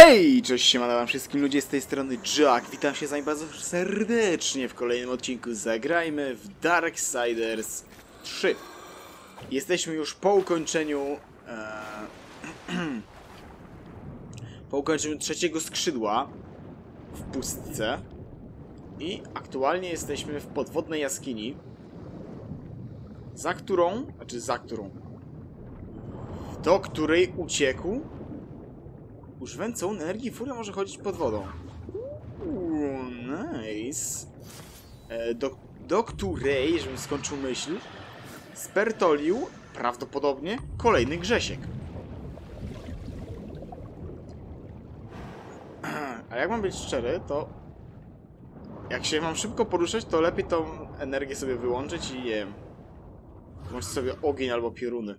Hej! Cześć, siemano wam wszystkim ludzie, z tej strony Jack. Witam się z wami bardzo serdecznie w kolejnym odcinku Zagrajmy w Darksiders 3. Jesteśmy już po ukończeniu po ukończeniu trzeciego skrzydła w pustce i aktualnie jesteśmy w podwodnej jaskini, do której uciekł. Używając energii, furia może chodzić pod wodą. Nice. Do której, żebym skończył myśl, spertolił prawdopodobnie kolejny Grzesiek. A jak mam być szczery, to jak się mam szybko poruszać, to lepiej tą energię sobie wyłączyć i włączyć sobie ogień albo pioruny.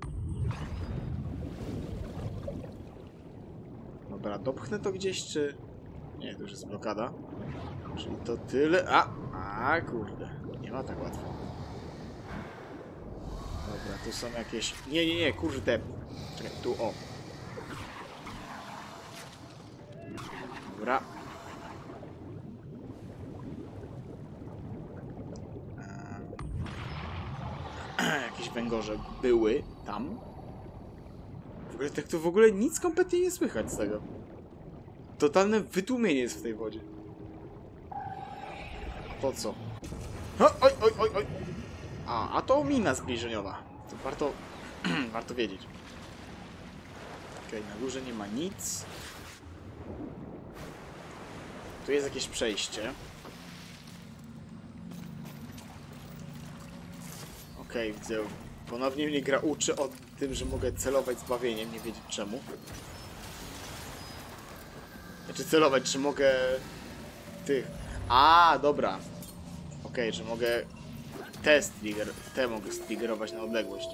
Dobra, dopchnę to gdzieś, czy... Nie, to już jest blokada. Czyli to tyle... A, kurde. Nie ma tak łatwo. Dobra, tu są jakieś... Nie, kurde. Czekaj, tu, o. Dobra. Jakieś węgorze były tam. W ogóle tak to w ogóle nic kompletnie nie słychać z tego. Totalne wytłumienie jest w tej wodzie. To co? Oj. A to mina zbliżeniowa. To warto wiedzieć. Okej, na górze nie ma nic. Tu jest jakieś przejście. Okej, widzę. Ponownie mnie gra uczy o tym, że mogę celować zbawieniem, nie wiedzieć czemu. Znaczy celować, czy mogę... A, dobra. Okej, że mogę... Te mogę striggerować na odległość.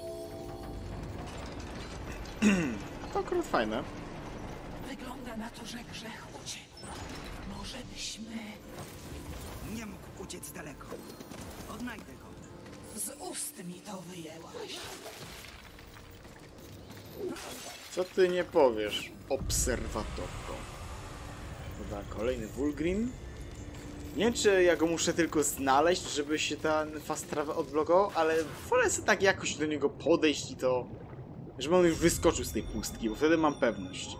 To akurat fajne. Wygląda na to, że grzech uciekł. Może byśmy... Nie mógł uciec daleko. Odnajdę go. Z ust mi to wyjęłaś. Co ty nie powiesz, obserwatorko? Dobra, kolejny Vulgrim. Nie wiem, czy ja go muszę tylko znaleźć, żeby się ten fast travel odblokował, ale wolę sobie tak jakoś do niego podejść i to... żeby on już wyskoczył z tej pustki, bo wtedy mam pewność.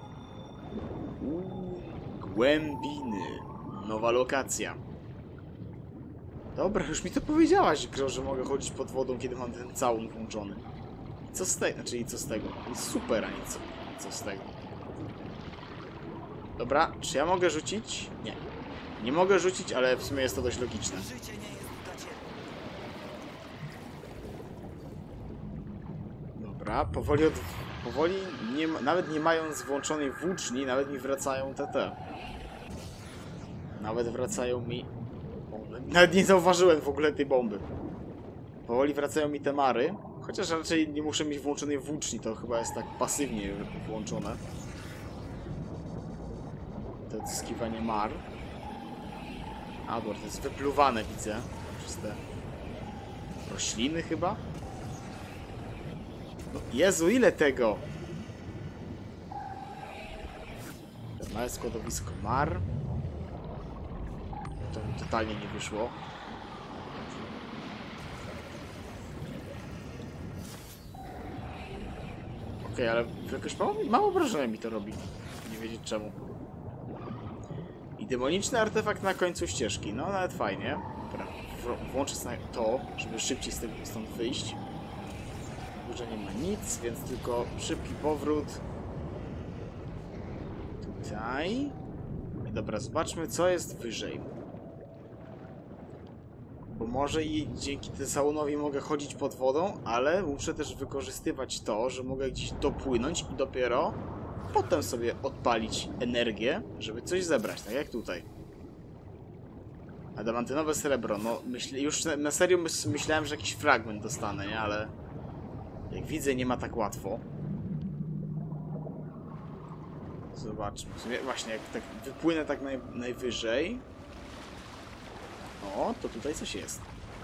Głębiny. Nowa lokacja. Dobra, już mi to powiedziałaś, Gro, że mogę chodzić pod wodą, kiedy mam ten całun włączony. I co z tego? Znaczy, i co z tego? Jest super, a nie co z tego. Dobra, czy ja mogę rzucić? Nie. Nie mogę rzucić, ale w sumie jest to dość logiczne. Życie nie jest dla ciebie. Dobra, powoli nawet nie mając włączonej włóczni, nawet mi wracają TT. Nawet wracają mi... Nawet nie zauważyłem w ogóle tej bomby. Powoli wracają mi te mary. Chociaż raczej nie muszę mieć włączonej włóczni, to chyba jest tak pasywnie włączone. To odzyskiwanie mar. A, bo to jest wypluwane, widzę. Przez te rośliny chyba? No, Jezu, ile tego? To małe składowisko mar. To mi totalnie nie wyszło. Okej, ale jakoś mało wrażenia mi to robi. Nie wiedzieć czemu. I demoniczny artefakt na końcu ścieżki. No, nawet fajnie. Dobra, włączę sobie to, żeby szybciej stąd wyjść. Górze nie ma nic, więc tylko szybki powrót. Tutaj. I dobra, zobaczmy, co jest wyżej. Bo może i dzięki temu sałonowi mogę chodzić pod wodą, ale muszę też wykorzystywać to, że mogę gdzieś dopłynąć i dopiero potem sobie odpalić energię, żeby coś zebrać, tak jak tutaj. Adamantynowe srebro, no już na serio myślałem, że jakiś fragment dostanę, nie? Ale jak widzę, nie ma tak łatwo. Zobaczmy. Właśnie, jak tak wypłynę tak najwyżej. O, to tutaj coś jest.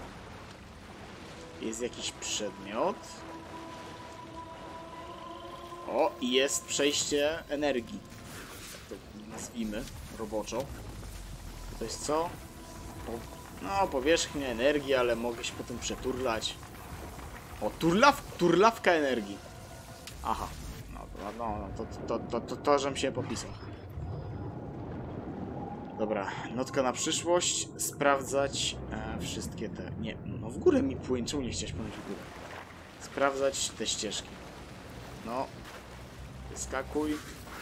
Jest jakiś przedmiot. O, i jest przejście energii. Tak to nazwijmy roboczo. To jest co? No, powierzchnia energii, ale mogę się potem przeturlać. O, turlawka energii. Aha. No, to żem się popisał. Dobra, notka na przyszłość. Sprawdzać wszystkie te... Nie, no w górę mi płynie. Czemu nie chciałeś płynąć w górę? Sprawdzać te ścieżki. No. Wyskakuj.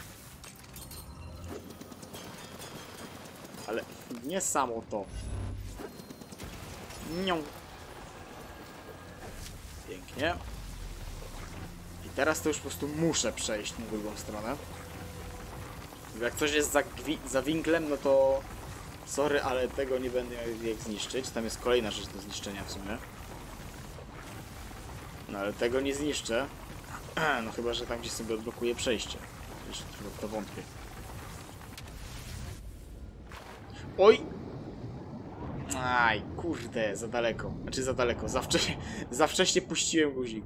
Ale nie samo to. Nią. Pięknie. I teraz to już po prostu muszę przejść na drugą stronę. Jak coś jest za winklem, no to... Sorry, ale tego nie będę miał jak zniszczyć. Tam jest kolejna rzecz do zniszczenia w sumie. No ale tego nie zniszczę. No chyba, że tam gdzieś sobie odblokuję przejście. Jeszcze to wątpię. Oj! Aj, kurde, za daleko. Znaczy za daleko, za wcześnie puściłem guzik.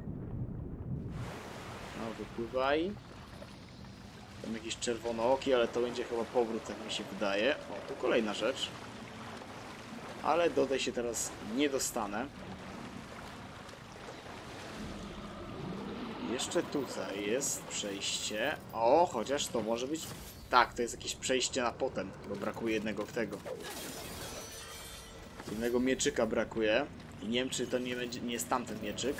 No, wypływaj. Tam jakieś czerwonooki, ale to będzie chyba powrót, tak mi się wydaje. O, tu kolejna rzecz. Ale dodaj się teraz nie dostanę. Jeszcze tutaj jest przejście. O, chociaż to może być... Tak, to jest jakieś przejście na potem, bo brakuje jednego tego. Jednego mieczyka brakuje. I nie wiem, czy to nie jest tamten mieczyk.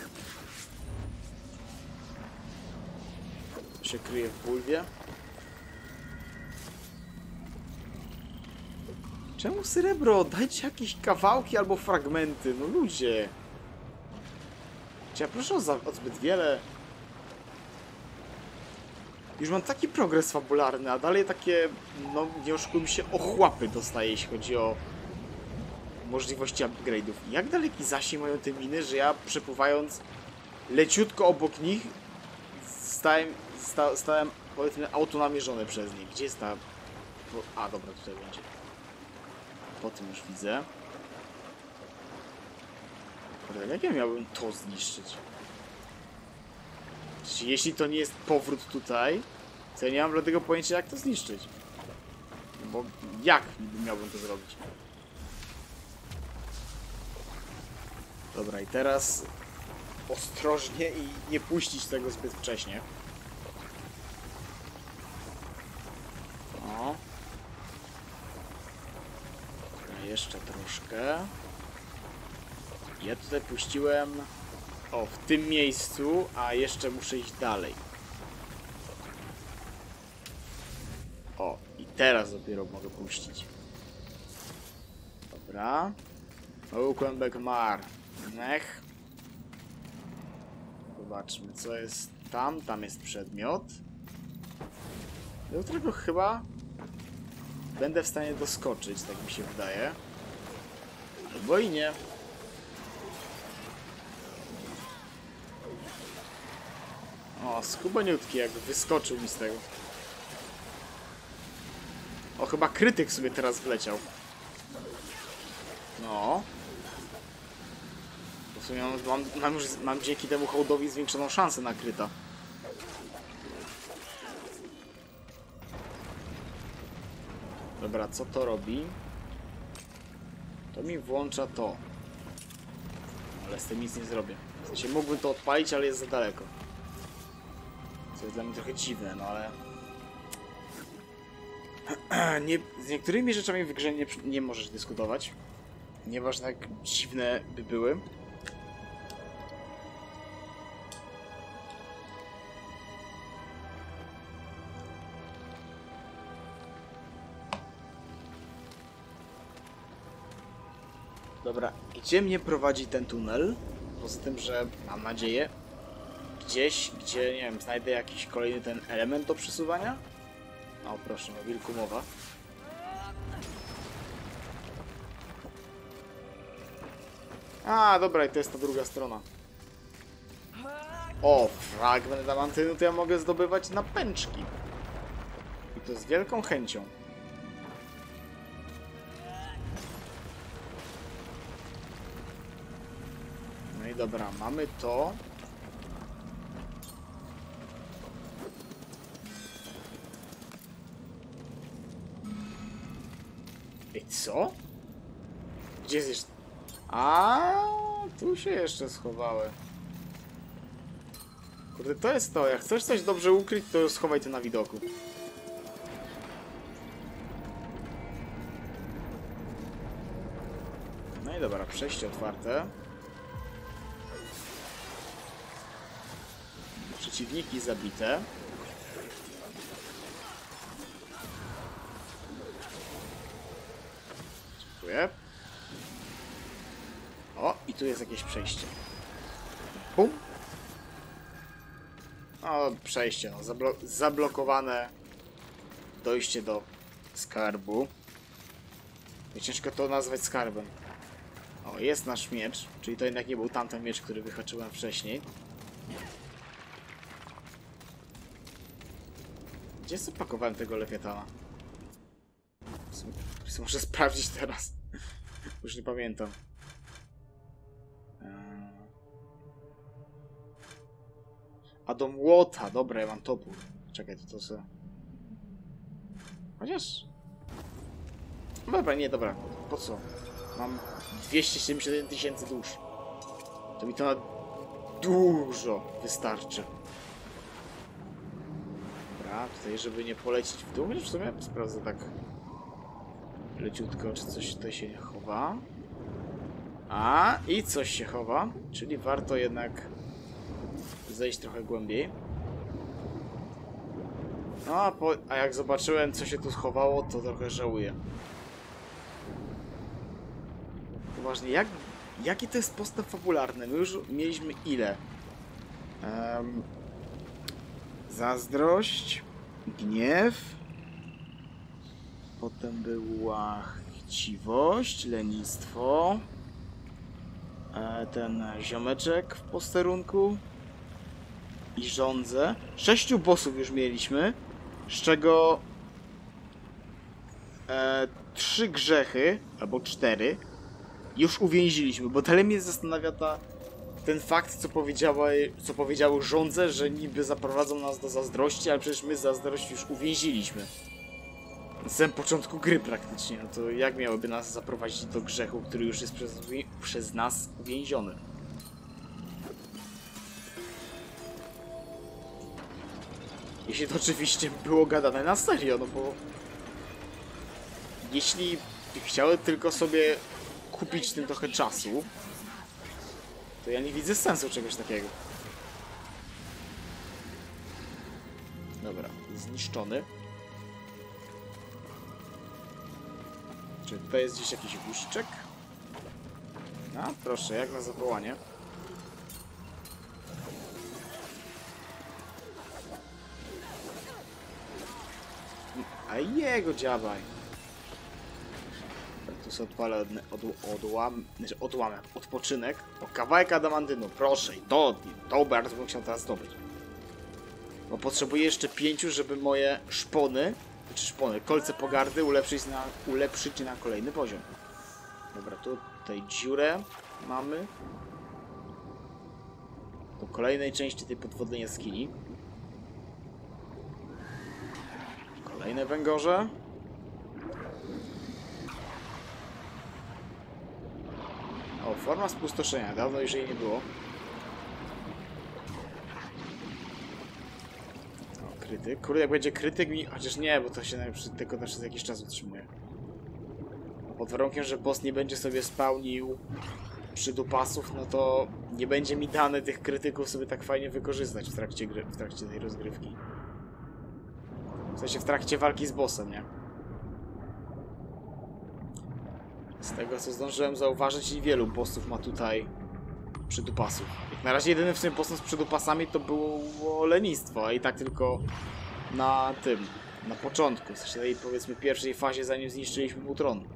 To się kryje w bulwie. Czemu srebro? Dajcie jakieś kawałki albo fragmenty. No ludzie. Ja proszę o zbyt wiele. Już mam taki progres fabularny, a dalej takie, no nie oszukujmy się, ochłapy dostaję, jeśli chodzi o możliwości upgrade'ów. Jak daleki zasięg mają te miny, że ja przepływając leciutko obok nich stałem powiedzmy autonamierzony przez nich. Gdzie jest ta... A, dobra, tutaj będzie. Po tym już widzę. Ale jak ja miałbym to zniszczyć? Jeśli to nie jest powrót tutaj, to ja nie mam dlatego pojęcia, jak to zniszczyć. Bo jak miałbym to zrobić? Dobra, i teraz ostrożnie i nie puścić tego zbyt wcześnie. O. Jeszcze troszkę. Ja tutaj puściłem... O, w tym miejscu, a jeszcze muszę iść dalej. O, i teraz dopiero mogę puścić. Dobra. Ołkłębek Mar. Nech. Zobaczmy, co jest tam. Tam jest przedmiot. Do którego chyba będę w stanie doskoczyć, tak mi się wydaje. Albo i nie. O, skubaniutki, jakby wyskoczył mi z tego. O, chyba krytyk sobie teraz wleciał. No. W sumie mam dzięki temu hołdowi zwiększoną szansę na kryta. Dobra, co to robi? To mi włącza to. Ale z tym nic nie zrobię. W sensie mógłbym to odpalić, ale jest za daleko. Co jest dla mnie trochę dziwne, no ale... z niektórymi rzeczami w grze nie możesz dyskutować. Nieważne jak dziwne by były. Dobra, gdzie mnie prowadzi ten tunel? Poza tym, że mam nadzieję gdzieś, gdzie, nie wiem, znajdę jakiś kolejny ten element do przesuwania? O, proszę, o wilku mowa. A, dobra, i to jest ta druga strona. O, fragment adamantynu to ja mogę zdobywać na pęczki. I to z wielką chęcią. No i dobra, mamy to. Ej, co? Gdzie jest jeszcze... A, tu się jeszcze schowały. Kurde, to jest to. Jak chcesz coś dobrze ukryć, to schowaj to na widoku. No i dobra, przejście otwarte. Przeciwniki zabite. Dziękuję. O, i tu jest jakieś przejście. Pum. O, przejście, no. Zablokowane dojście do skarbu. I ciężko to nazwać skarbem. O, jest nasz miecz, czyli to jednak nie był tamten miecz, który wyhaczyłem wcześniej. Gdzie zapakowałem tego lewiatana? Muszę sprawdzić teraz. Już nie pamiętam. A do młota, dobra, ja mam topór. Czekaj, to co? Chociaż... Dobra, nie, dobra, po co? Mam 271 tysięcy dusz. To mi to na dużo wystarczy. Dobra, tutaj żeby nie polecieć w dół, w sumie sprawdzę tak leciutko, czy coś tutaj się chowa. A, i coś się chowa, czyli warto jednak zejść trochę głębiej. No, a jak zobaczyłem, co się tu schowało, to trochę żałuję. Poważnie, jaki to jest postęp fabularny? My już mieliśmy ile? Zazdrość, gniew, potem była chciwość, lenistwo, ten ziomeczek w posterunku i żądzę. 6 bossów już mieliśmy, z czego 3 grzechy, albo 4 już uwięziliśmy, bo dalej mnie zastanawia ten fakt, co powiedziały żądze, że niby zaprowadzą nas do zazdrości, ale przecież my zazdrość już uwięziliśmy. Na samym początku gry praktycznie, no to jak miałyby nas zaprowadzić do grzechu, który już jest przez nas uwięziony? Jeśli to oczywiście było gadane na serio, no bo... Jeśli chciały tylko sobie kupić tym trochę czasu, to ja nie widzę sensu czegoś takiego. Dobra, zniszczony. Czy tutaj jest gdzieś jakiś guziczek? A, proszę, jak na zawołanie. A jego dziabaj. Tu sobie odpalę odpoczynek. O, kawałek adamantynu, proszę. I to bardzo bym chciał teraz zdobyć. Bo potrzebuję jeszcze 5, żeby moje kolce pogardy ulepszyć na kolejny poziom. Dobra, tutaj dziurę mamy. Do kolejnej części tej podwodnej jaskini. Kolejne węgorze. O, forma spustoszenia. Dawno już jej nie było. O, krytyk. Kurde, jak będzie krytyk mi... Chociaż nie, bo to się tylko przez jakiś czas utrzymuje. Pod warunkiem, że boss nie będzie sobie spełnił przydupasów, no to nie będzie mi dane tych krytyków sobie tak fajnie wykorzystać w trakcie gry, w trakcie tej rozgrywki. W sensie w trakcie walki z bossem, nie? Z tego co zdążyłem zauważyć, niewielu bossów ma tutaj przydupasów. Jak na razie jedynym w sumie bossem z przydupasami to było lenistwo, a i tak tylko na początku, w sensie tej powiedzmy pierwszej fazie, zanim zniszczyliśmy mu tron.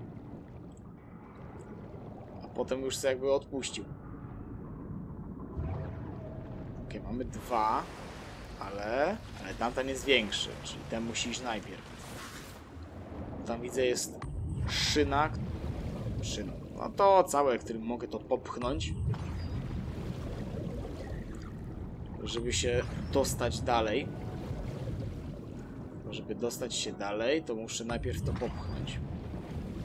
A potem już sobie jakby odpuścił. Okej, mamy 2, ale tamten jest większy, czyli ten musi iść najpierw. Tam widzę jest szyna. No to całe, którym mogę to popchnąć. Żeby się dostać dalej. Żeby dostać się dalej, to muszę najpierw to popchnąć.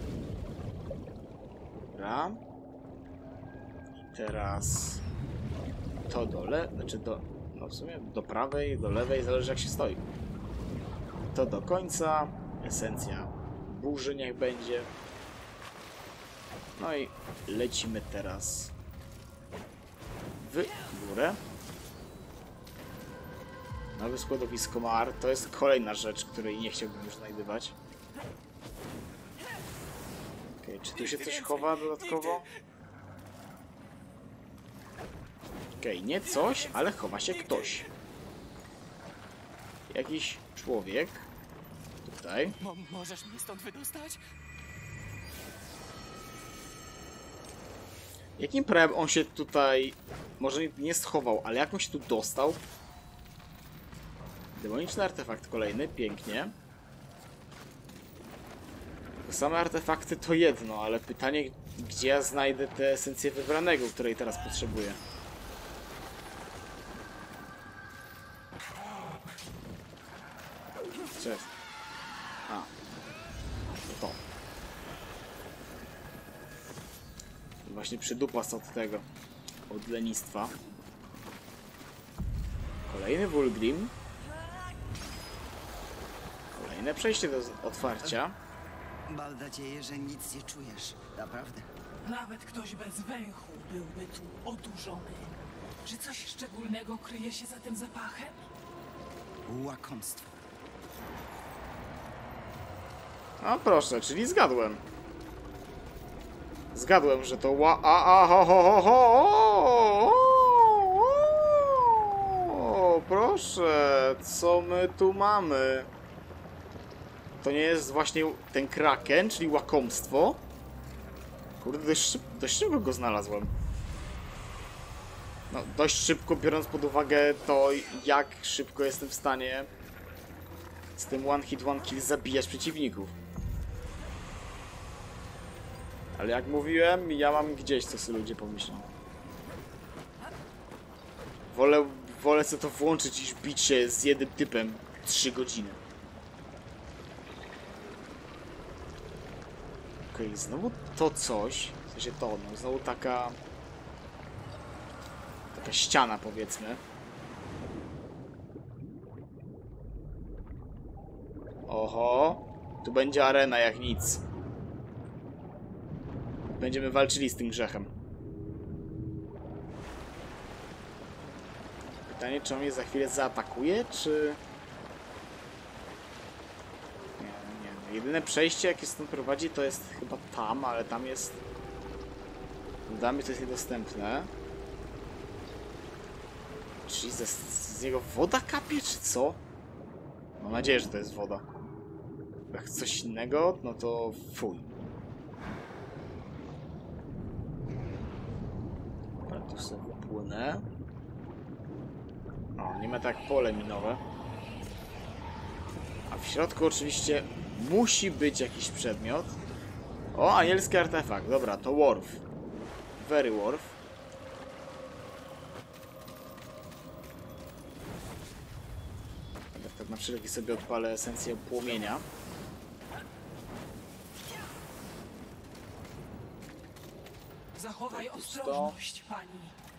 Dobra. I teraz to znaczy no w sumie do prawej, do lewej, zależy jak się stoi. To do końca. Esencja burzy niech będzie. No i lecimy teraz w górę. Nowe składowisko Mar. To jest kolejna rzecz, której nie chciałbym już znajdywać. Okej, czy tu się coś chowa dodatkowo? Okej, nie coś, ale chowa się ktoś. Jakiś człowiek. Tutaj. Możesz mnie stąd wydostać? Jakim prawem on się tutaj... Może nie schował, ale jak on się tu dostał? Demoniczny artefakt kolejny, pięknie. Same artefakty to jedno, ale pytanie, gdzie ja znajdę tę esencję wybranego, której teraz potrzebuję. Cześć. A. To. Właśnie przydupas od tego. Od lenistwa. Kolejny Vulgrim. Kolejne przejście do otwarcia. Mam nadzieję, że nic nie czujesz. Naprawdę. Nawet ktoś bez węchu byłby tu odurzony. Czy coś szczególnego kryje się za tym zapachem? Łakomstwo. A proszę, czyli zgadłem. Zgadłem, że to ho ho ho ho. O, proszę, co my tu mamy? To nie jest właśnie ten kraken, czyli łakomstwo? Kurde, dość szybko go znalazłem. No, dość szybko, biorąc pod uwagę to, jak szybko jestem w stanie z tym one hit, one kill zabijać przeciwników. Ale jak mówiłem, ja mam gdzieś, co sobie ludzie pomyślą. Wolę sobie to włączyć, niż bić się z jednym typem 3 godziny. Okej, znowu to coś. W sensie to, no, znowu taka ściana, powiedzmy. Oho, tu będzie arena jak nic. Będziemy walczyli z tym grzechem. Pytanie, czy on mnie za chwilę zaatakuje, czy... Nie. Jedyne przejście, jakie stąd prowadzi, to jest chyba tam, ale tam jest... Dla mnie to jest niedostępne. Czyli z niego woda kapie, czy co? Mam nadzieję, że to jest woda. Jak coś innego, no to fuj. Dobra, tu sobie płynę. O, nie ma tak pole minowe. A w środku oczywiście musi być jakiś przedmiot. O, anielski artefakt. Dobra, to Worf. Very Worf. Tak na wszelki sobie odpalę esencję płomienia. Zachowaj ostrożność, pani.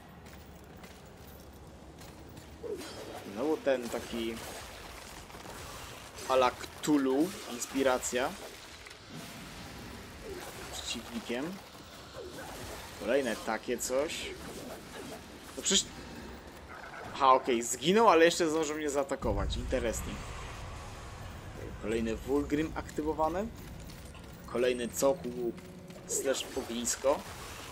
Znowu ten taki a la Cthulhu, inspiracja przeciwnikiem. Kolejne takie coś. No przecież... Aha, okej, zginął, ale jeszcze zdążył mnie zaatakować. Interesting. Kolejny Vulgrim aktywowany. Kolejny cokół / ognisko.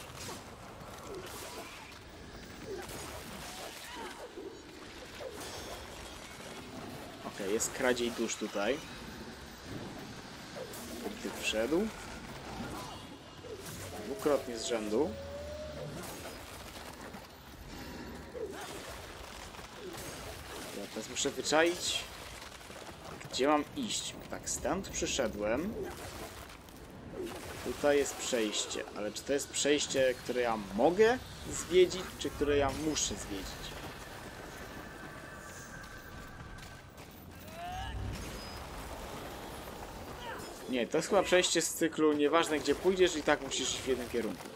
Okej, jest kradziej dusz tutaj. Ty wszedł. Dwukrotnie z rzędu. Ja teraz muszę wyczaić, gdzie mam iść. Tak, stąd przyszedłem. Tutaj jest przejście, ale czy to jest przejście, które ja mogę zwiedzić, czy które ja muszę zwiedzić? Nie, to jest chyba przejście z cyklu, nieważne gdzie pójdziesz i tak musisz iść w jednym kierunku.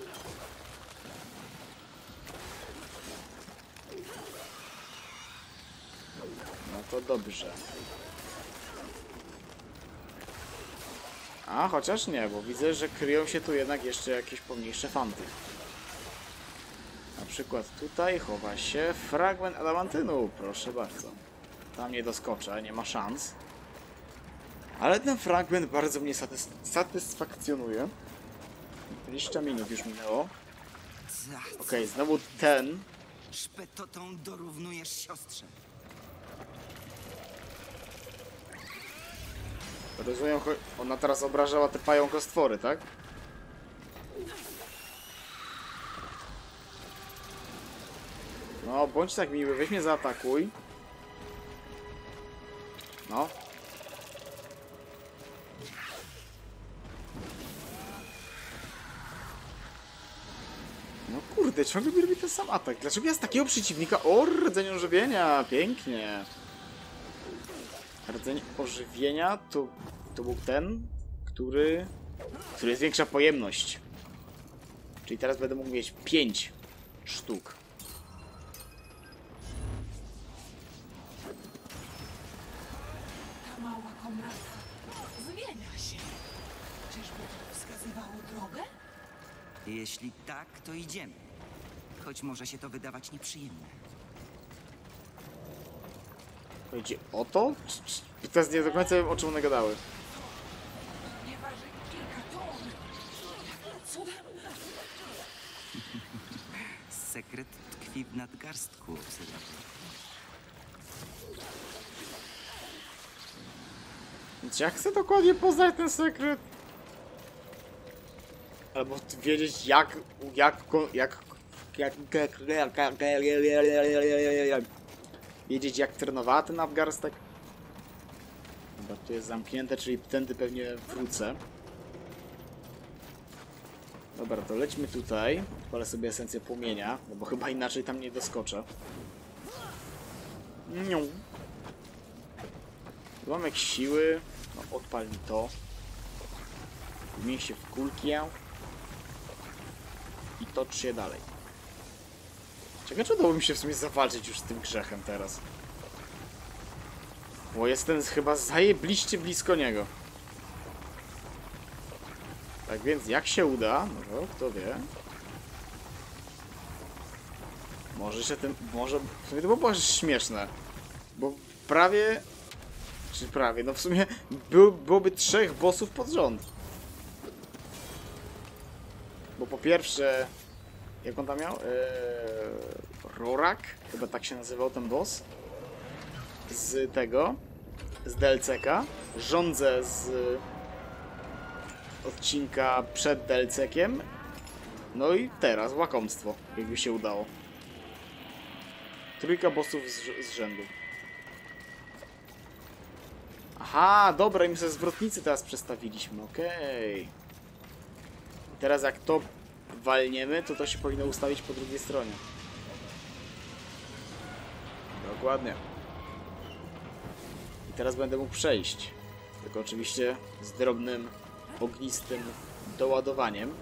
No to dobrze. A, chociaż nie, bo widzę, że kryją się tu jednak jeszcze jakieś pomniejsze fanty. Na przykład tutaj chowa się fragment adamantynu, proszę bardzo. Tam nie doskoczę, nie ma szans. Ale ten fragment bardzo mnie satysfakcjonuje. 20 minut już minęło. Okej, znowu ten. Szpetotą dorównujesz siostrze. Rozumiem, ona teraz obrażała te pająkostwory, tak? No, bądź tak miły, weź mnie zaatakuj. No. No kurde, ciągle mi robi ten sam atak. Dlaczego ja z takiego przeciwnika... O, rdzeń ożywienia! Pięknie! Rdzeń ożywienia to był ten, który jest większa pojemność. Czyli teraz będę mógł mieć 5 sztuk. Ta mała komnata zmienia się. Czyżby to wskazywało drogę? Jeśli tak, to idziemy. Choć może się to wydawać nieprzyjemne. Chodzi o to? Teraz nie do końca wiem, o czym one gadały. Nie waży kilka ton. Jakim cudem? Sekret tkwi w nadgarstku, obserwator. Więc ja chcę dokładnie poznać ten sekret. Albo wiedzieć wiedzieć jak trenowała ten nadgarstek. Chyba tu jest zamknięte, czyli tędy pewnie wrócę. Dobra, to lećmy tutaj. Odpalę sobie esencję płomienia, no bo chyba inaczej tam nie doskoczę. Niu. Mam jakieś siły. No, odpal mi to. Zmień się w kulkę. I tocz się dalej. Ciekawe, czy udało mi się w sumie zawalczyć już z tym grzechem teraz. Bo jestem chyba zajebliście blisko niego. Tak więc jak się uda, no kto wie. Może się tym... Może... W sumie to było śmieszne. Bo prawie... Czy prawie? No w sumie byłoby 3 bossów pod rząd. Bo po pierwsze... Jak on tam miał? Rorak? Chyba tak się nazywał ten boss. Z tego. Z DLC-ka. Rządzę z odcinka przed DLC-kiem. No i teraz łakomstwo. Jakby się udało. 3 bossów z rzędu. Aha, dobra, im sobie zwrotnicy teraz przestawiliśmy. Okej. Teraz jak to walniemy, to się powinno ustawić po drugiej stronie. Dokładnie. I teraz będę mógł przejść. Tylko oczywiście z drobnym, ognistym doładowaniem.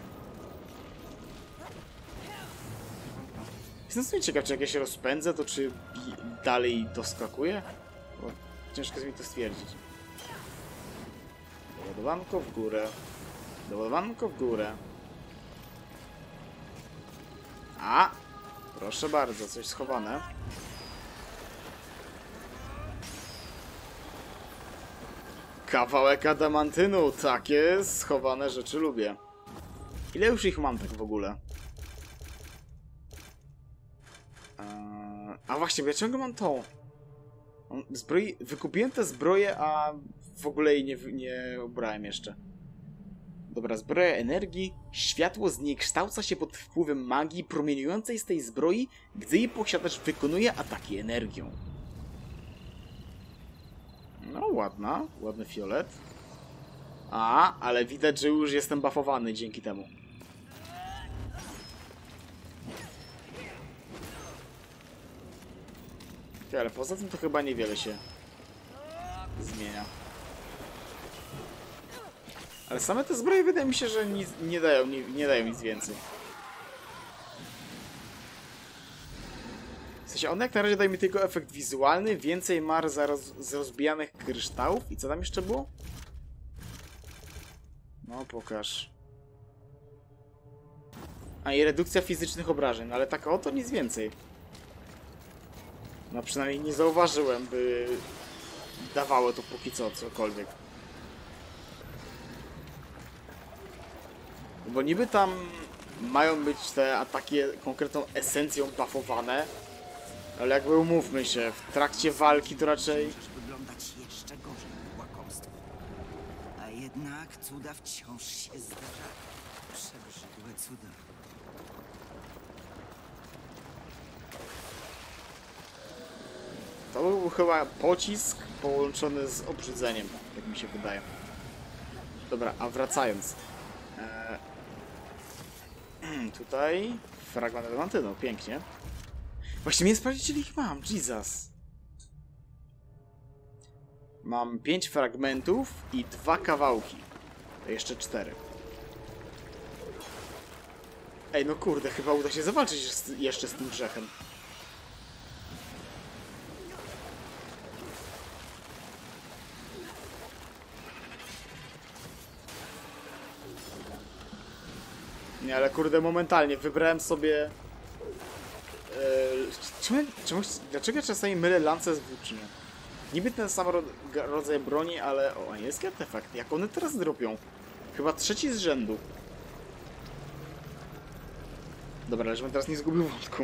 Jestem sobie ciekaw, czy jak ja się rozpędzę, to czy dalej doskakuje? Bo ciężko jest mi to stwierdzić. Doładowanko w górę. Doładowanko w górę. A! Proszę bardzo, coś schowane. Kawałek adamantynu! Takie schowane rzeczy lubię. Ile już ich mam tak w ogóle? A właśnie, bo ja ciągle mam tą. Wykupiłem tę zbroję, a w ogóle jej nie ubrałem jeszcze. Dobra, zbroja energii. Światło zniekształca się pod wpływem magii promieniującej z tej zbroi, gdy jej posiadacz wykonuje ataki energią. No, ładna. Ładny fiolet. Ale widać, że już jestem buffowany dzięki temu. Ale poza tym to chyba niewiele się zmienia. Ale same te zbroje wydaje mi się, że nic, nie dają nic więcej. W sensie one jak na razie dają mi tylko efekt wizualny, więcej mar z rozbijanych kryształów. I co tam jeszcze było? No pokaż. A i redukcja fizycznych obrażeń, no ale tak oto nic więcej. No przynajmniej nie zauważyłem, by dawało to póki co cokolwiek. Bo niby tam mają być te ataki konkretną esencją buffowane, ale jakby umówmy się, w trakcie walki to raczej... Możesz wyglądać jeszcze gorzej, łakomstwo. A jednak cuda wciąż się zdarzają. Przebrzydłe cuda. To był chyba pocisk połączony z obrzydzeniem, jak mi się wydaje. Dobra, a wracając. Tutaj fragment Atlantynu, pięknie. Właściwie nie sprawdzić, ile ich mam, Jesus. Mam 5 fragmentów i 2 kawałki. To jeszcze 4. Ej, no kurde, chyba uda się zawalczyć jeszcze z tym grzechem. Nie, ale kurde, momentalnie wybrałem sobie... dlaczego ja czasami mylę lance z włócznią? Niby ten sam rodzaj broni, ale... O, anielski artefakt. Jak one teraz dropią? Chyba 3 z rzędu. Dobra, ale żebym teraz nie zgubił wątku.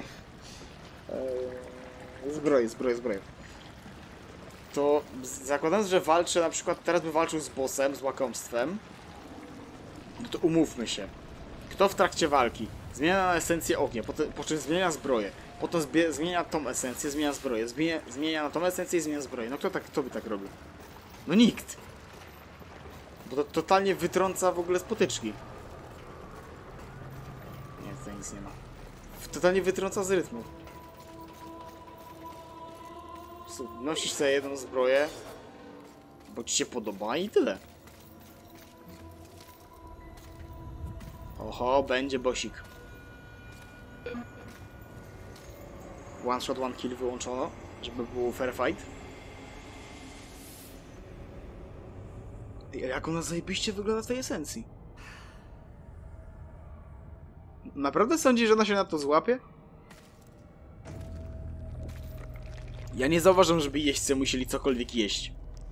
Zbroje. To zakładając, że walczę, na przykład teraz bym walczył z bossem, z łakomstwem, no to umówmy się. Kto w trakcie walki zmienia na esencję ognia, po czym zmienia zbroję, potem zmienia tą esencję, zmienia zbroję, zmienia na tą esencję i zmienia zbroję. No kto by tak robił? No nikt! Bo to totalnie wytrąca w ogóle z potyczki. Nie, tutaj nic nie ma. Totalnie wytrąca z rytmu. Nosisz sobie jedną zbroję, bo ci się podoba i tyle. Oho, będzie bosik. One shot, one kill wyłączono, żeby był fair fight. Jak ona zajebiście wygląda w tej esencji? Naprawdę sądzisz, że ona się na to złapie? Ja nie zauważam, żeby jeźdźcy musieli cokolwiek jeść.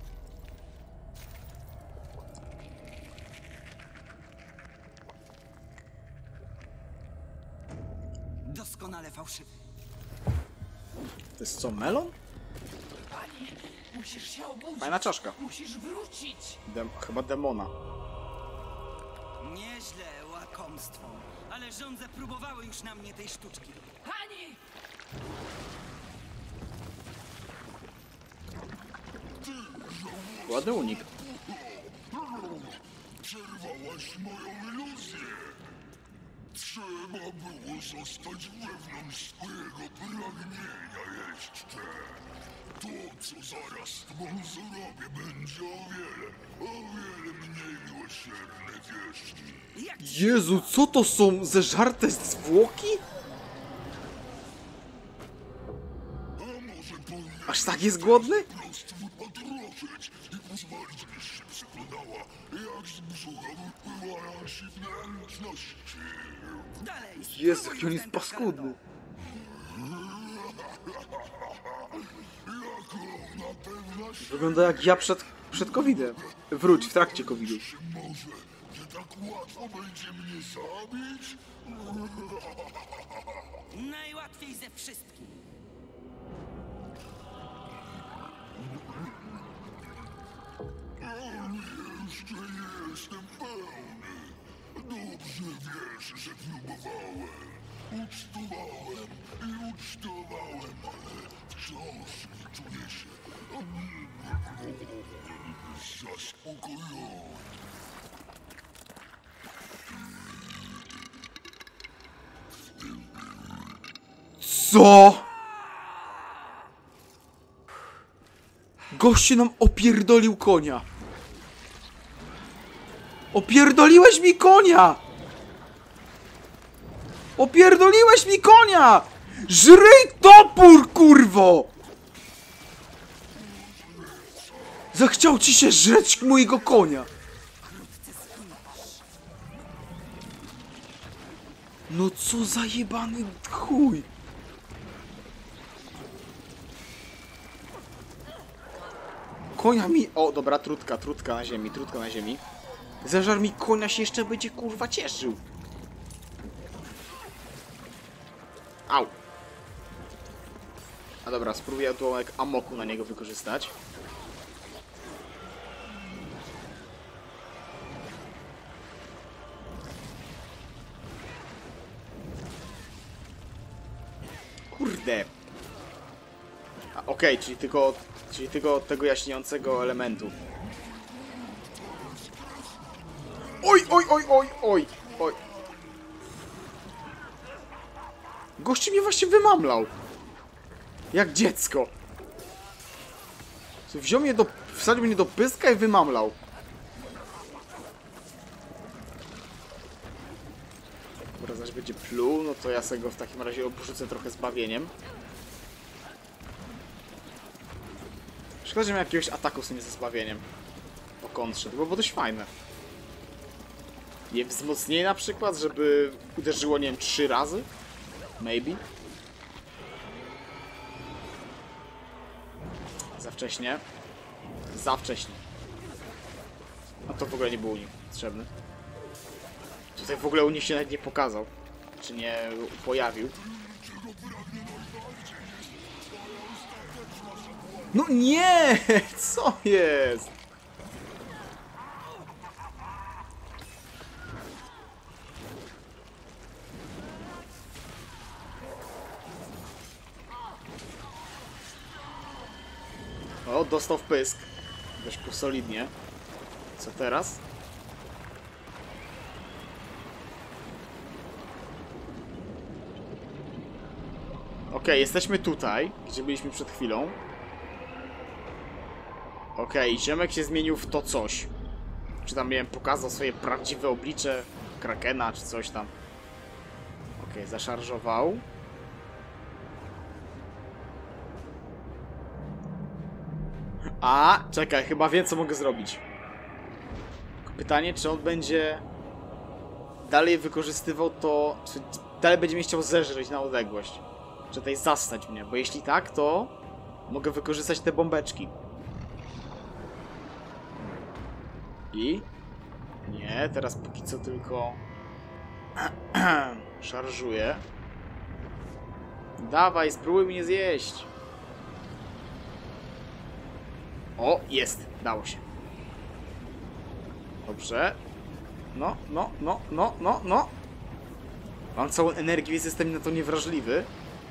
Doskonale fałszywy. To jest co, melon? Panie, musisz się obudzić. Fajna czaszka. Musisz wrócić. Chyba demona. Nieźle, łakomstwo. Ale żądze próbowały już na mnie tej sztuczki. Pani! Ładny unik. Przerwałaś moją iluzję. Trzeba było zostać wewnątrz swojego pragnienia jeszcze. To, co zaraz z tobą zrobię, będzie o wiele mniej miłosierne, wierz mi. Jak Jezu, co to są zeżarte zwłoki? A może powinieneś Aż tak jest głodny? po prostu potroczyć i pozwolić, byś się przyglądała, jak z brzucha wypływają siwne wnętrzności. dalej? Jezu, jaki on jest paskudny. Na pewno się Wygląda jak ja przed COVID-em. Wróć, w trakcie COVID-u. może nie tak łatwo będzie mnie zabić? Najłatwiej ze wszystkich. Jeszcze nie jestem pełny. Dobrze wiesz, że próbowałem. Ucztowałem i ucztowałem, ale wciąż nie czuję się zaspokojony. Co? Gościu nam opierdolił konia. Opierdoliłeś mi konia! Opierdoliłeś mi konia! Żryj topór, kurwo! Zachciał ci się żreć mojego konia. No co za jebany chuj. Konia mi... O, dobra, trutka na ziemi, trutka na ziemi. Zażar mi konia, się jeszcze będzie kurwa cieszył. Au. A dobra, spróbuję tu jak amoku na niego wykorzystać. Kurde. Okej, czyli tylko od tego jaśniejącego elementu. Oj, oj, oj, oj, oj, oj. Gości mnie właśnie wymamlał. Jak dziecko. Wziął mnie wsadził mnie do pyska i wymamlał. Dobra, zaś będzie pluł, no to ja sobie go w takim razie obrzucę trochę zbawieniem. Szkoda, że miał jakiegoś ataku z tym ze zbawieniem. Po kontrze, to byłoby dość fajne. Nie wzmocnienie na przykład, żeby uderzyło, nie wiem, 3 razy? Maybe? Za wcześnie. Za wcześnie. A to w ogóle nie był unik potrzebny. Tutaj w ogóle unik się nawet nie pokazał. Czy nie pojawił. No nie! Co jest? O, dostał w pysk. Dość solidnie. Co teraz? Okej, jesteśmy tutaj, gdzie byliśmy przed chwilą. Okej, ziomek się zmienił w to coś. Czy tam, nie wiem, pokazał swoje prawdziwe oblicze Krakena, czy coś tam. Okej, zaszarżował. A, czekaj, chyba wiem, co mogę zrobić. Pytanie, czy on będzie dalej wykorzystywał to, czy dalej będzie mnie chciał zeżreć na odległość. Czy tutaj zastać mnie, bo jeśli tak, to mogę wykorzystać te bombeczki. I? Nie, teraz póki co tylko szarżuję. Dawaj, spróbuj mnie zjeść. O, jest, dało się. Dobrze. No. Mam całą energię, więc jestem na to niewrażliwy.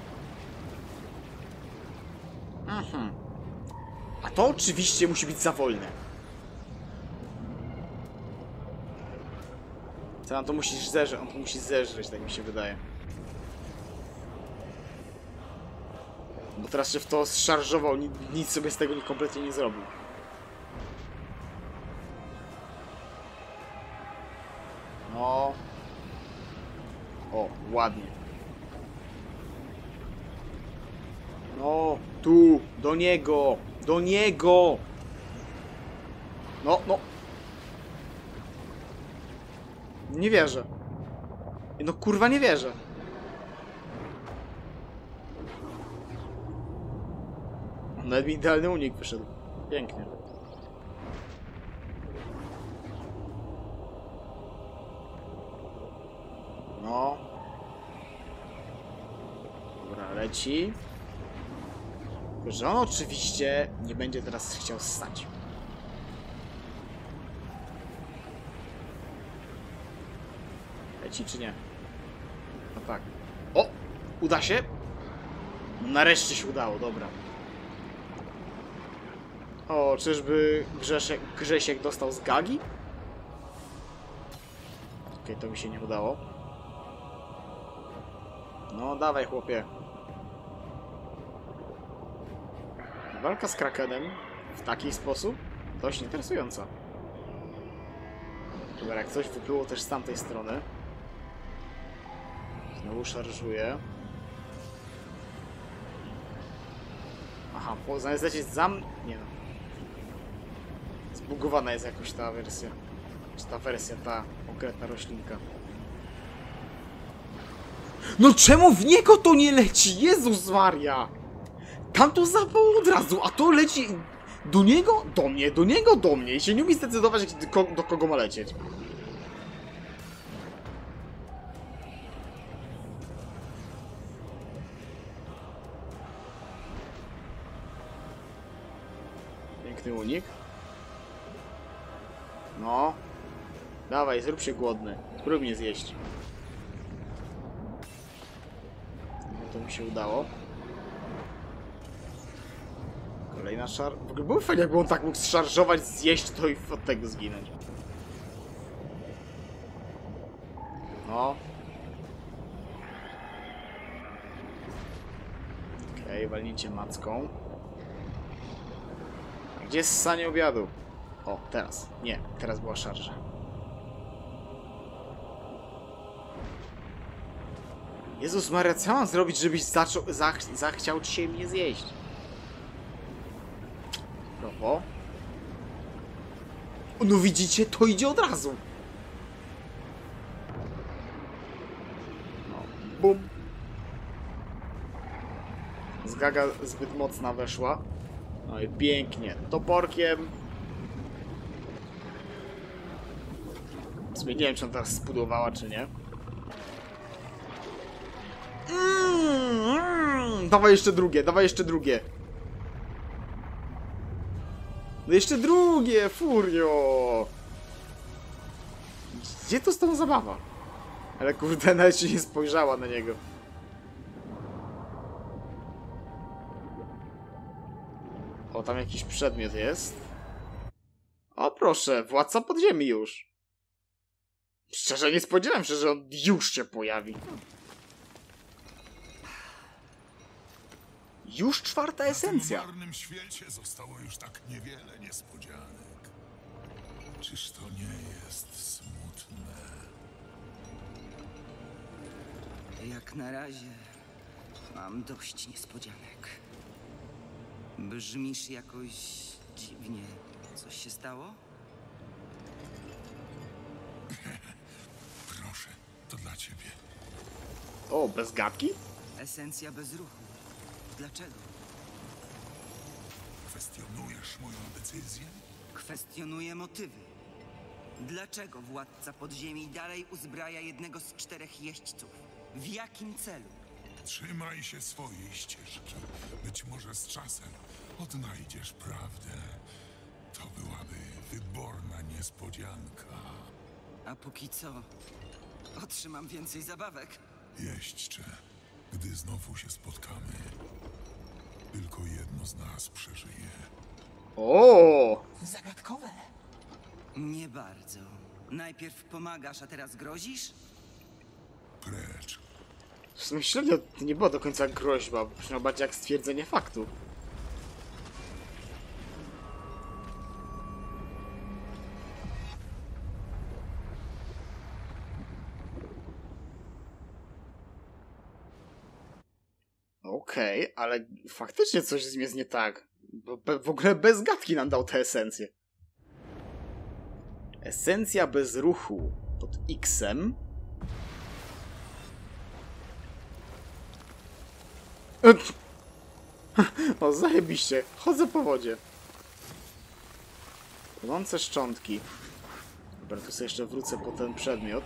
A to oczywiście musi być za wolne. Co on to musi zeżreć? On to musi zeżreć, tak mi się wydaje. Bo teraz się w to zszarżował, nic sobie z tego kompletnie nie zrobił. No. O, ładnie. No, tu, do niego, do niego. No. Nie wierzę. No kurwa nie wierzę. Nawet mi idealny unik wyszedł. Pięknie. No. Dobra, leci. Tylko że on oczywiście nie będzie teraz chciał ssać. Leci czy nie? No tak. O! Uda się? Nareszcie się udało, dobra. O, czyżby Grzesiek dostał z gagi? Okej, to mi się nie udało. No, dawaj, chłopie. Walka z Krakenem w taki sposób dość interesująca. Dobra, jak coś wypłyło też z tamtej strony. Znowu szarżuje. Aha, zamiast lecieć nie no. Zbugowana jest jakoś ta wersja. Czy ta wersja, ta konkretna roślinka. No czemu w niego to nie leci? Jezus Maria! Tam to zapało od razu, a to leci do niego? Do mnie, do niego, do mnie. I się nie umie zdecydować, do kogo ma lecieć. Piękny unik. No. Dawaj, zrób się głodny. Spróbuj mnie zjeść. No to mi się udało. Kolejna szar... W ogóle było fajnie, jakby on tak mógł szarżować, zjeść to i od tego zginąć. No. Okej, walnięcie macką. A gdzie jest ssanie obiadu? O, teraz. Nie, teraz była szarża. Jezus Maria, co mam zrobić, żebyś zachciał dzisiaj mnie zjeść? Brawo. No widzicie, to idzie od razu. No, bum. Zgaga zbyt mocna weszła. No i pięknie. Toporkiem. W sumie nie wiem, czy on teraz spudowała, czy nie. Dawaj jeszcze drugie, dawaj jeszcze drugie. No jeszcze drugie, furio! Gdzie to z tą zabawa? Ale kurde, nawet się nie spojrzała na niego. O, tam jakiś przedmiot jest. O, proszę, władca podziemi już. Szczerze nie spodziewałem się, że on już się pojawi. Już czwarta esencja. W marnym świecie zostało już tak niewiele niespodzianek. Czyż to nie jest smutne? Jak na razie mam dość niespodzianek. Brzmisz jakoś dziwnie. Coś się stało? Proszę, to dla ciebie. O, bez gadki? Esencja bez ruchu. Dlaczego? Kwestionujesz moją decyzję? Kwestionuję motywy. Dlaczego władca podziemi dalej uzbraja jednego z 4 jeźdźców? W jakim celu? Trzymaj się swojej ścieżki. Być może z czasem odnajdziesz prawdę. To byłaby wyborna niespodzianka. A póki co otrzymam więcej zabawek. Jeźdźcze, gdy znowu się spotkamy, tylko jedno z nas przeżyje. O! Zagadkowe. Nie bardzo. Najpierw pomagasz, a teraz grozisz? Precz. W sumie średnio to nie była do końca groźba, brzmiało bardziej jak stwierdzenie faktu. Okej, ale faktycznie coś z nim jest nie tak. Bo w ogóle bez gadki nam dał tę esencję. Esencja bez ruchu pod X-em. O, zajebiście. Chodzę po wodzie. Płonące szczątki. Dobra, tu sobie jeszcze wrócę po ten przedmiot.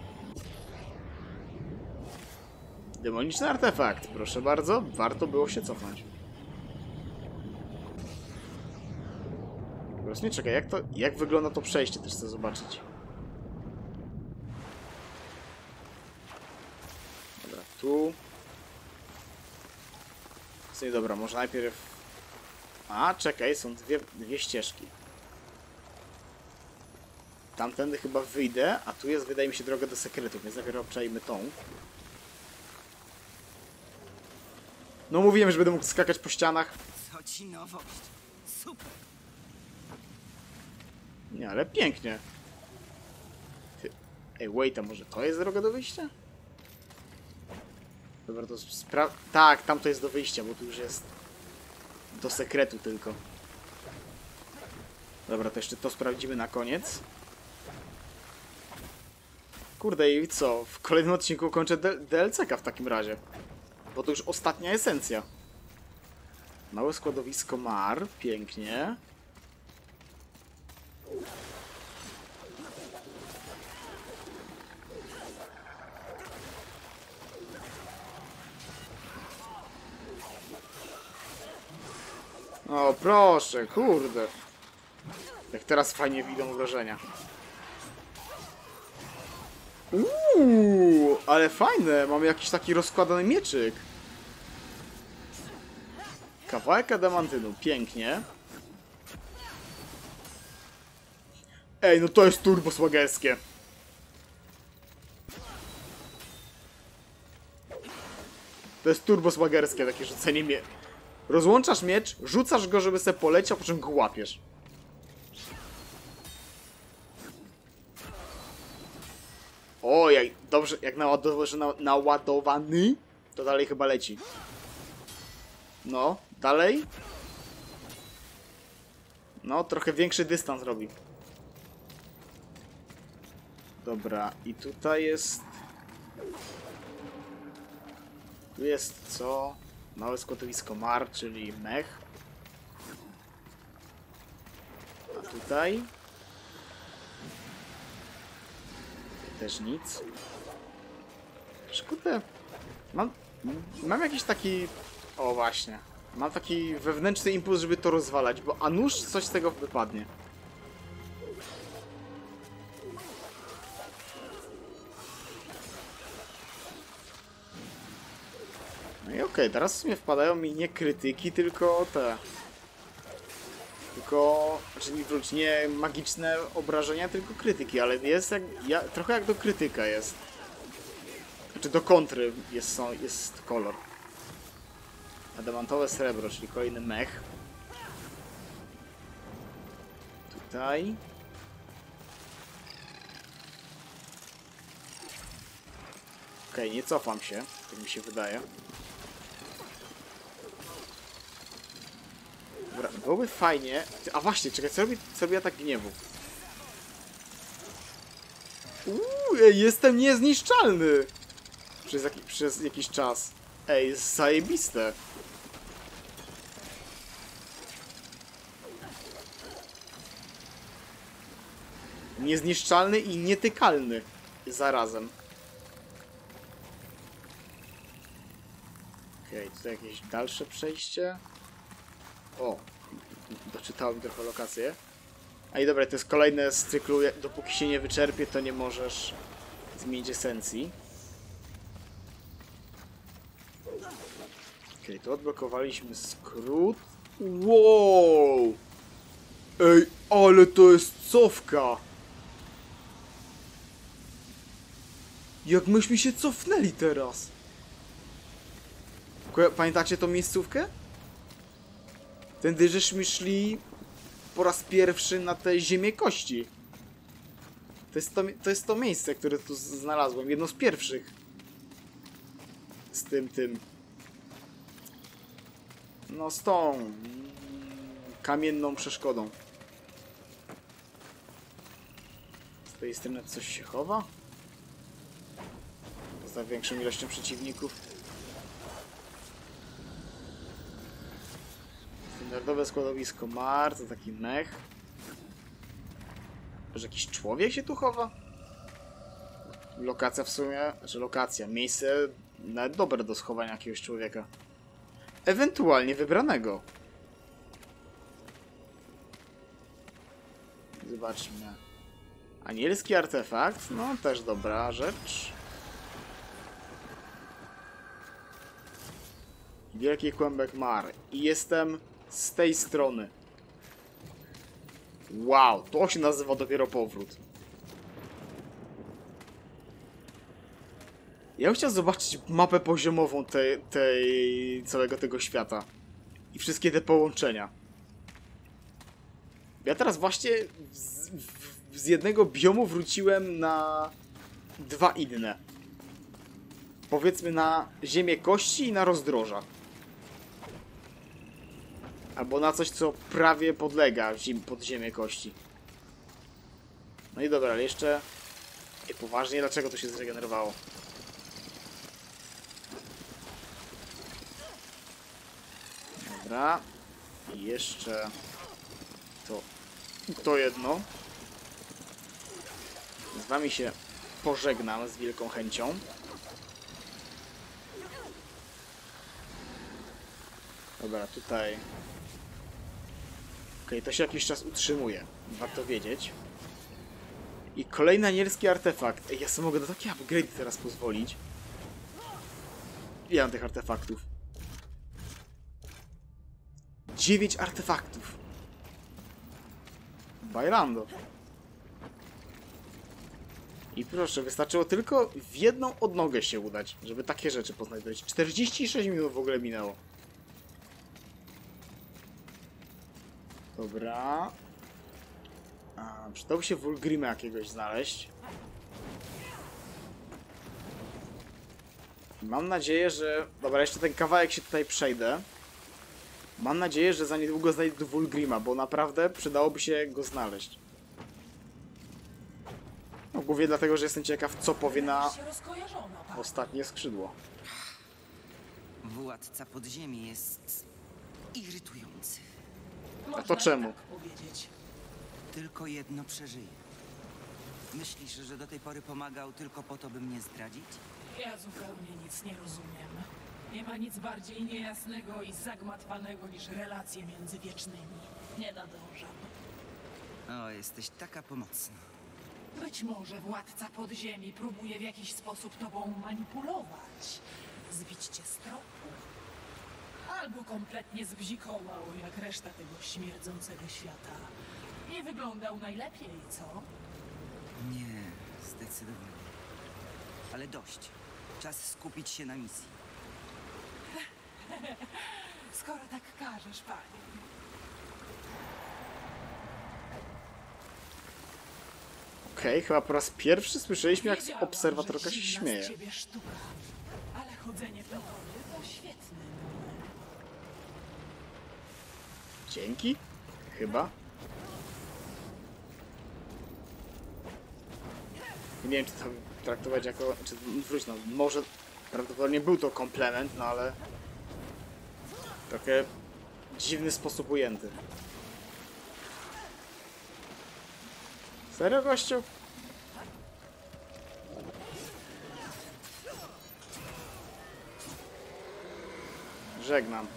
Demoniczny artefakt. Proszę bardzo, warto było się cofnąć. Po prostu nie czekaj, jak wygląda to przejście, też chcę zobaczyć. Dobra, tu. Nie, dobra, może najpierw... A, czekaj, są dwie ścieżki. Tamtędy chyba wyjdę, a tu jest, wydaje mi się, droga do sekretów, więc najpierw obczajmy tą. No mówiłem, że będę mógł skakać po ścianach. Co ci nowość? Super! Nie, ale pięknie. Ej, wait, a może to jest droga do wyjścia? Dobra, to tak, tam to jest do wyjścia, bo tu już jest do sekretu tylko. Dobra, to jeszcze to sprawdzimy na koniec. Kurde, i co? W kolejnym odcinku kończę DLC-ka w takim razie. Bo to już ostatnia esencja. Małe składowisko Mar. Pięknie. O, proszę, kurde. Jak teraz fajnie widzą wrażenia. Ale fajne. Mamy jakiś taki rozkładany mieczyk. Kawałek adamantynu. Pięknie. Ej, no to jest turbo słagerskie. To jest turbo słagerskie takie rzucenie Rozłączasz miecz, rzucasz go, żeby sobie poleciał, po czym go łapiesz. O, jak dobrze, jak naładowany, to dalej chyba leci. No, dalej. No, trochę większy dystans robi. Dobra, i tutaj jest... Tu jest co? Małe składowisko Mar, czyli mech. A tutaj? Też nic. Szkoda. Mam jakiś taki... O właśnie. Mam taki wewnętrzny impuls, żeby to rozwalać, bo a nuż coś z tego wypadnie. No i okej, teraz w sumie wpadają mi nie krytyki, tylko te... Znaczy wróć, nie magiczne obrażenia, tylko krytyki, ale jest jak... trochę jak do krytyka jest. Znaczy do kontry jest kolor. Adamantowe srebro, czyli kolejny mech. Tutaj. Okej, nie cofam się, tak mi się wydaje. Dobra, byłoby fajnie... A właśnie, czekaj, co robi atak gniewu? Jestem niezniszczalny! Przez jakiś czas. Ej, jest zajebiste. Niezniszczalny i nietykalny zarazem. Okej, tutaj jakieś dalsze przejście. O, doczytałem trochę lokację. A i dobra, to jest kolejne z cyklu, dopóki się nie wyczerpie, to nie możesz zmienić esencji. Okej, tu odblokowaliśmy skrót. Wow! Ej, ale to jest cofka! Jak myśmy się cofnęli teraz? Pamiętacie tą miejscówkę? Tędy żeśmy szli po raz pierwszy na te ziemię kości. To jest to miejsce, które tu znalazłem. Jedno z pierwszych. Z tym. No z tą kamienną przeszkodą. Z tej strony coś się chowa? Poza większą ilością przeciwników. Standardowe składowisko Mar, to taki mech. Że jakiś człowiek się tu chowa? Lokacja w sumie, znaczy lokacja, miejsce nawet dobre do schowania jakiegoś człowieka. Ewentualnie wybranego. Zobaczmy. Anielski artefakt, no też dobra rzecz. Wielki kłębek Mar. I jestem z tej strony. Wow, to się nazywa dopiero powrót. Ja bym chciał zobaczyć mapę poziomową tej całego tego świata. I wszystkie te połączenia. Ja teraz właśnie z jednego biomu wróciłem dwa inne. Powiedzmy na ziemię kości i na rozdroża. Albo na coś, co prawie podlega pod ziemię kości. No i dobra, ale jeszcze... I poważnie, dlaczego to się zregenerowało? Dobra. I jeszcze... To jedno. Z wami się pożegnam z wielką chęcią. Dobra, tutaj... Okej, to się jakiś czas utrzymuje. Warto wiedzieć. I kolejny anielski artefakt. Ej, ja sobie mogę na takie upgrade teraz pozwolić. Ile mam tych artefaktów? 9 artefaktów. Bailando. I proszę, wystarczyło tylko w jedną odnogę się udać, żeby takie rzeczy poznać. 46 minut w ogóle minęło. Dobra. Przydałoby się Wulgrima jakiegoś znaleźć. Mam nadzieję, że... Dobra, jeszcze ten kawałek się tutaj przejdę. Mam nadzieję, że za niedługo znajdę Wulgrima, bo naprawdę przydałoby się go znaleźć. No, głównie dlatego, że jestem ciekaw, co powie na ostatnie skrzydło. Władca podziemi jest irytujący. A to czemu? Tylko jedno przeżyje. Myślisz, że do tej pory pomagał tylko po to, by mnie zdradzić? Ja zupełnie nic nie rozumiem. Nie ma nic bardziej niejasnego i zagmatwanego niż relacje między wiecznymi. Nie nadążam. O, jesteś taka pomocna. Być może władca podziemi próbuje w jakiś sposób tobą manipulować. Zbić cię z tropu. Albo kompletnie zbzikował, jak reszta tego śmierdzącego świata. Nie wyglądał najlepiej, co? Nie, zdecydowanie. Ale dość. Czas skupić się na misji. Skoro tak każesz, panie. Okej, chyba po raz pierwszy słyszeliśmy, jak Wiedziałam, obserwatorka że się dziwna śmieje. z ciebie sztuka, ale chodzenie po wody to świetny numer. Dzięki? Chyba. Nie wiem, czy to traktować jako... Czy, wróć, no, może prawdopodobnie był to komplement, no ale... Trochę dziwny sposób ujęty. Serio, gościu? Żegnam.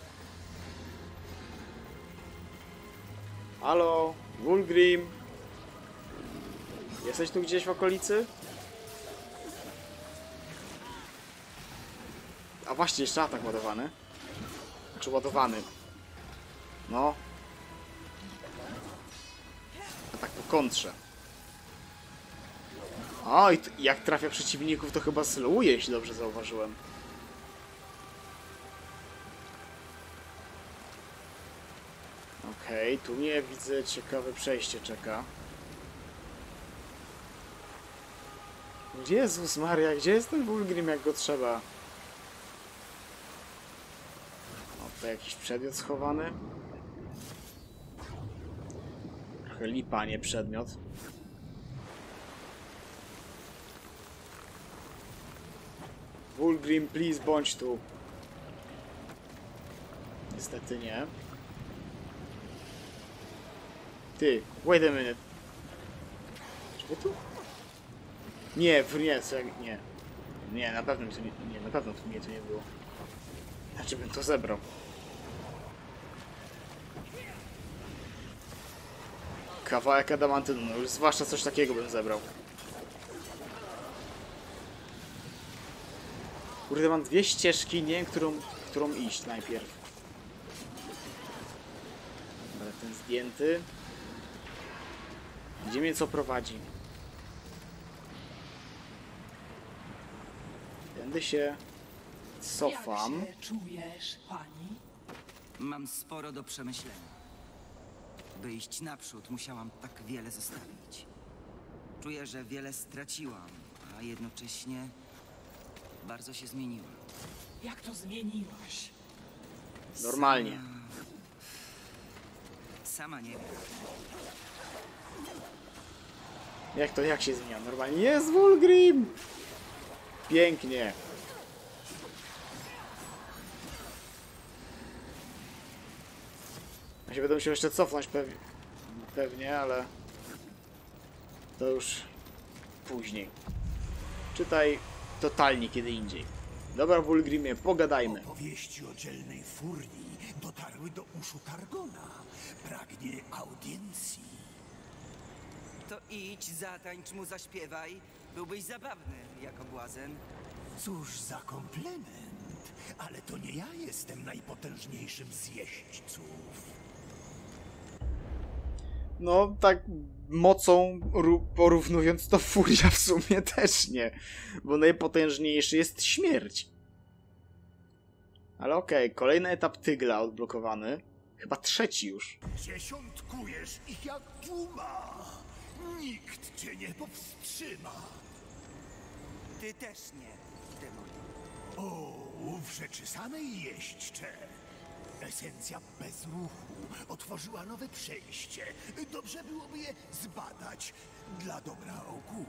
Halo? Wulgrim? Jesteś tu gdzieś w okolicy? A właśnie, jeszcze atak ładowany. Znaczy ładowany. No. Atak po kontrze. O, i jak trafia przeciwników, to chyba slowuje, jeśli dobrze zauważyłem. Okej, tu mnie widzę, ciekawe przejście czeka. Jezus Maria, gdzie jest ten Wulgrim, jak go trzeba? O, tutaj jakiś przedmiot schowany. Trochę lipa, nie przedmiot. Wulgrim, please, bądź tu. Niestety nie. Ty, wait a minute. Czy wy tu? Nie, nie, co jak... Nie. Nie, na pewno tu nie, na pewno tu nie było. Znaczy bym to zebrał. Kawałek adamantynu, no już zwłaszcza coś takiego bym zebrał. Kurde, mam dwie ścieżki, nie wiem, którą iść najpierw. Ale ten zdjęty. Gdzie mnie co prowadzi? Tędy się cofam. Jak się czujesz, pani? Mam sporo do przemyślenia. By iść naprzód, musiałam tak wiele zostawić. Czuję, że wiele straciłam, a jednocześnie bardzo się zmieniła. Jak to zmieniłaś? Normalnie. Sama nie wiem. Jak się zmienia? Normalnie jest Wulgrim! Pięknie. Ja się będę musiał jeszcze cofnąć pewnie, ale to już później. Czytaj totalnie kiedy indziej. Dobra, Wulgrimie, pogadajmy. Opowieści o dzielnej furni dotarły do uszu Targona. Pragnie audiencji. To idź, zatańcz mu, zaśpiewaj. Byłbyś zabawny jako błazen. Cóż za komplement. Ale to nie ja jestem najpotężniejszym z jeźdźców. No, tak mocą porównując to Furia w sumie też nie. Bo najpotężniejszy jest śmierć. Ale okej, kolejny etap tygla odblokowany. Chyba trzeci już. Dziesiątkujesz ich jak puma. Nikt cię nie powstrzyma. Ty też nie, demonie. O, w rzeczy samej jeźdźcze. Esencja bezruchu otworzyła nowe przejście. Dobrze byłoby je zbadać dla dobra ogółu.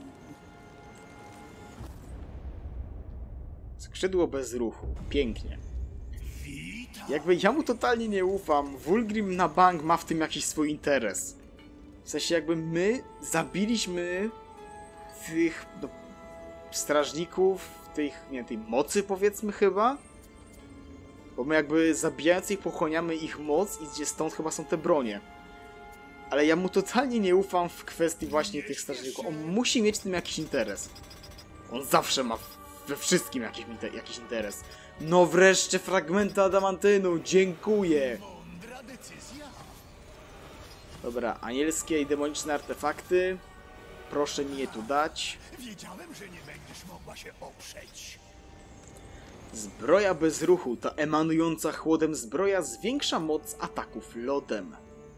Skrzydło bez ruchu. Pięknie. Witam. Jakby ja mu totalnie nie ufam. Wulgrim na bank ma w tym jakiś swój interes. W sensie jakby my zabiliśmy tych no, strażników, tej mocy powiedzmy chyba. Bo my jakby zabijając ich pochłaniamy ich moc i gdzie stąd chyba są te bronie. Ale ja mu totalnie nie ufam w kwestii właśnie tych strażników. On musi mieć w tym jakiś interes. On zawsze ma we wszystkim jakiś interes. No wreszcie fragmenty adamantynu, dziękuję! Mądra decyzja. Dobra, anielskie i demoniczne artefakty. Proszę mi je tu dać. Wiedziałem, że nie będziesz mogła się oprzeć. Zbroja bez ruchu. Ta emanująca chłodem zbroja zwiększa moc ataków lodem.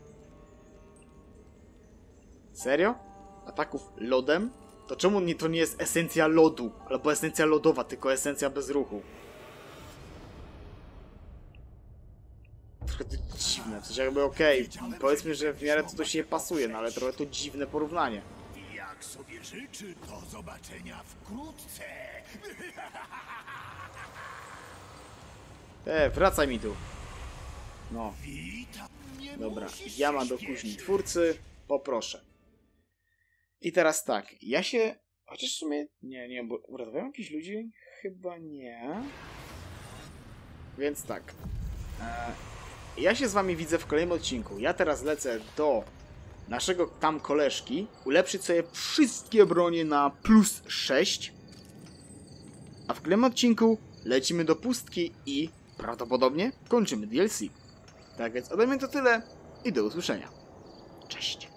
Serio? Ataków lodem? To czemu to nie jest esencja lodu? Albo esencja lodowa, tylko esencja bez ruchu? Trochę to dziwne. W sensie jakby okej, powiedzmy, że w miarę to się nie pasuje, no ale trochę to dziwne porównanie. Jak sobie życzy, do zobaczenia wkrótce. Wracaj mi tu. No, Witam. Nie dobra. musisz Jama się do kuźni śpieszyć. twórcy. Poproszę. I teraz tak. Ja się... Chociaż w sumie... Nie, bo uratowałem jakichś ludzi? Chyba nie. Więc tak. Ja się z wami widzę w kolejnym odcinku. Ja teraz lecę do naszego tam koleżki. Ulepszyć sobie wszystkie bronie na plus 6. A w kolejnym odcinku lecimy do pustki i prawdopodobnie kończymy DLC. Tak więc ode mnie to tyle i do usłyszenia. Cześć.